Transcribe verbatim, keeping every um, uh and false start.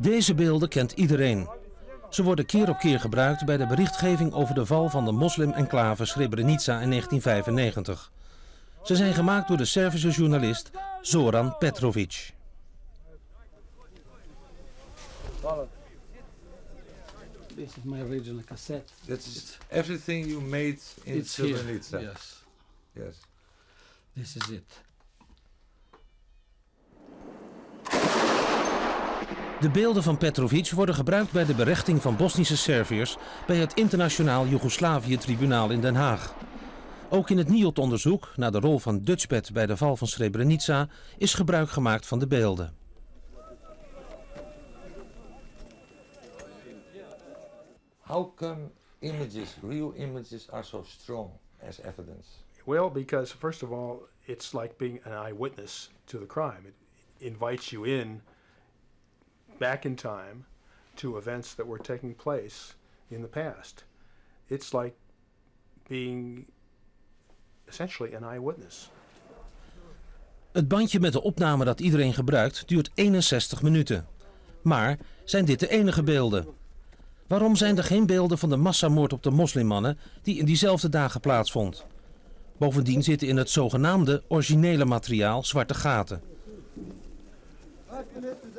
Deze beelden kent iedereen. Ze worden keer op keer gebruikt bij de berichtgeving over de val van de moslim-enclave Srebrenica in negentien vijfennegentig. Ze zijn gemaakt door de Servische journalist Zoran Petrovic. This is my original cassette. That's everything you made in It's Srebrenica. here. Yes. Yes. This is it. De beelden van Petrovic worden gebruikt bij de berechting van Bosnische Serviërs bij het Internationaal Joegoslavië-tribunaal in Den Haag. Ook in het N I O T-onderzoek naar de rol van Dutchbat bij de val van Srebrenica is gebruik gemaakt van de beelden. How come images, real images, are so strong as evidence? Well, because first of all, it's like being an eyewitness to the crime. It invites you in back in time to events that were taking place in the past. It's like being essentially an eyewitness. Het bandje met de opname dat iedereen gebruikt duurt eenenzestig minuten. Maar zijn dit de enige beelden? Waarom zijn er geen beelden van de massamoord op de moslimmannen die in diezelfde dagen plaatsvond? Bovendien zitten in het zogenaamde originele materiaal zwarte gaten.